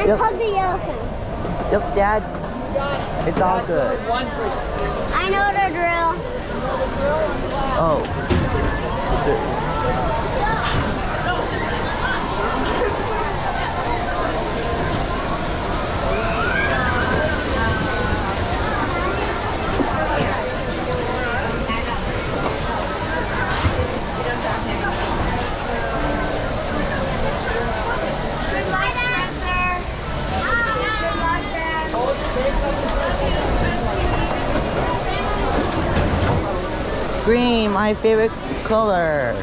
And hug the elephant. Yep, Dad. It's all good. I know the drill. Oh. Green, my favorite color.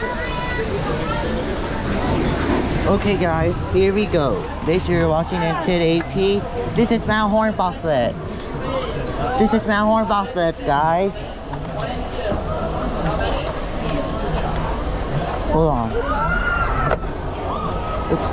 Okay guys, here we go. Make sure you're watching into the AP. This is Mount Horn Bobsleds. This is Mount Horn Bobsleds, guys. Hold on. Oops.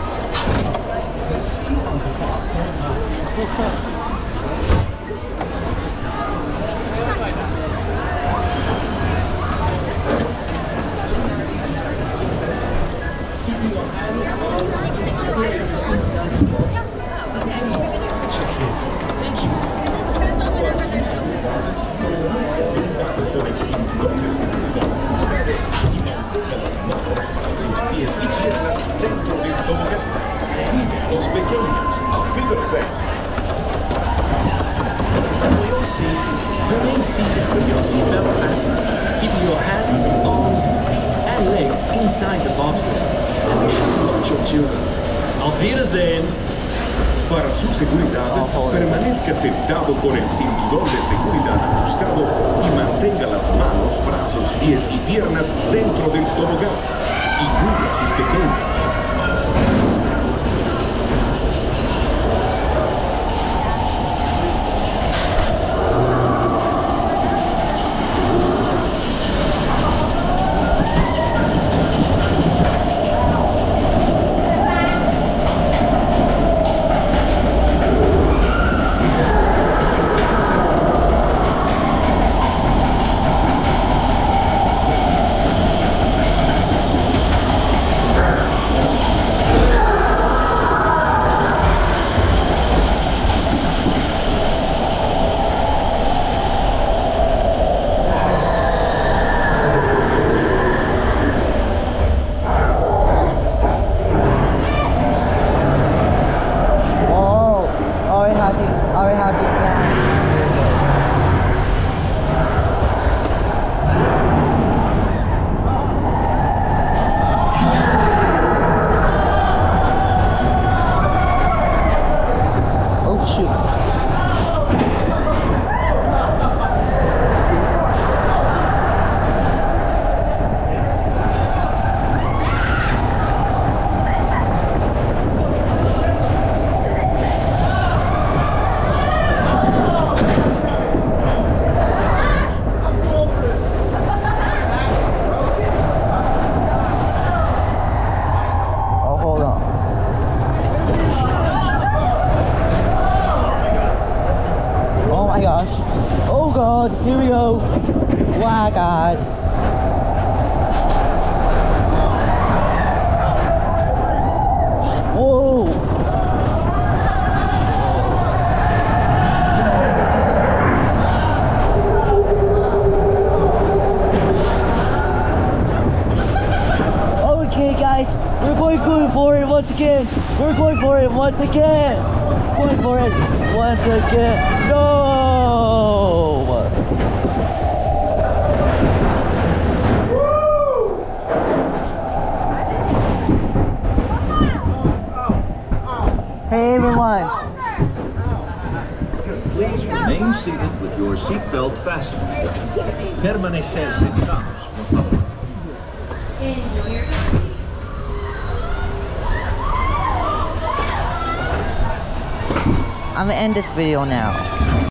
Los pequeños, auf Wiedersehen. For your safety, remain seated with your seatbelt fastened, keeping your hands, arms, feet, and legs inside the bobsled. And be sure to watch your children. Auf Wiedersehen. Para su seguridad, permanezca sentado con el cinturón de seguridad ajustado y mantenga las manos, brazos, pies y piernas dentro del tobogán. Y cuide a sus pequeños. Here we go. Wow, God. Whoa. Okay, guys, we're going for it once again. We're going for it once again. Going for it once again. No. Hey everyone! Please remain seated with your seatbelt fastened. Permanecer sentados, por favor. I'm gonna end this video now.